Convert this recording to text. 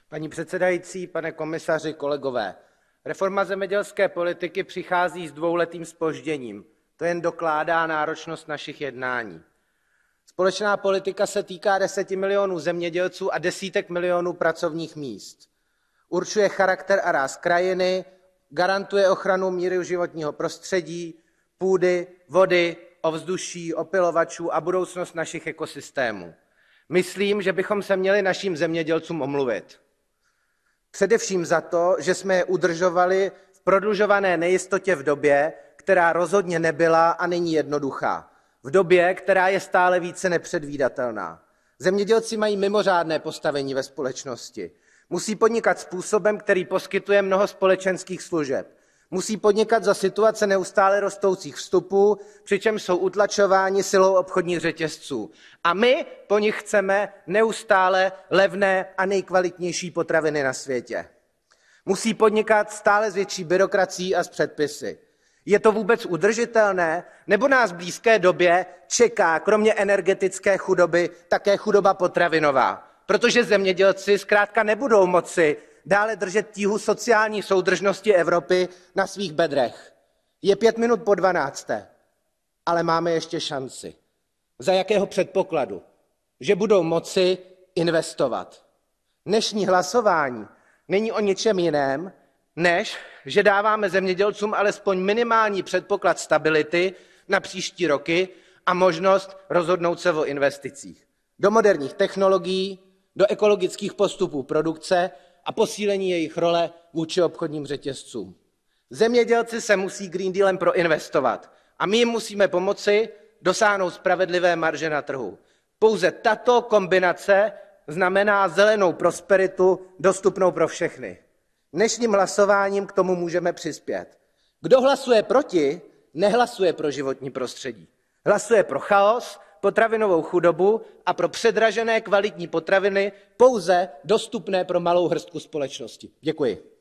Paní předsedající, pane komisaři, kolegové, reforma zemědělské politiky přichází s dvouletým zpožděním. To jen dokládá náročnost našich jednání. Společná politika se týká 10 milionů zemědělců a desítek milionů pracovních míst. Určuje charakter a ráz krajiny, garantuje ochranu míry životního prostředí, půdy, vody, ovzduší, opylovačů a budoucnost našich ekosystémů. Myslím, že bychom se měli našim zemědělcům omluvit. Především za to, že jsme je udržovali v prodlužované nejistotě v době, která rozhodně nebyla a není jednoduchá. V době, která je stále více nepředvídatelná. Zemědělci mají mimořádné postavení ve společnosti. Musí podnikat způsobem, který poskytuje mnoho společenských služeb. Musí podnikat za situace neustále rostoucích vstupů, přičemž jsou utlačováni silou obchodních řetězců. A my po nich chceme neustále levné a nejkvalitnější potraviny na světě. Musí podnikat stále s větší byrokracií a s předpisy. Je to vůbec udržitelné, nebo nás v blízké době čeká kromě energetické chudoby také chudoba potravinová? Protože zemědělci zkrátka nebudou moci dále držet tíhu sociální soudržnosti Evropy na svých bedrech. Je 11:55, ale máme ještě šanci. Za jakého předpokladu? Že budou moci investovat. Dnešní hlasování není o ničem jiném, než že dáváme zemědělcům alespoň minimální předpoklad stability na příští roky a možnost rozhodnout se o investicích. Do moderních technologií, do ekologických postupů produkce a posílení jejich role vůči obchodním řetězcům. Zemědělci se musí Green Dealem proinvestovat a my jim musíme pomoci dosáhnout spravedlivé marže na trhu. Pouze tato kombinace znamená zelenou prosperitu dostupnou pro všechny. Dnešním hlasováním k tomu můžeme přispět. Kdo hlasuje proti, nehlasuje pro životní prostředí. Hlasuje pro chaos, potravinovou chudobu a pro předražené kvalitní potraviny pouze dostupné pro malou hrstku společnosti. Děkuji.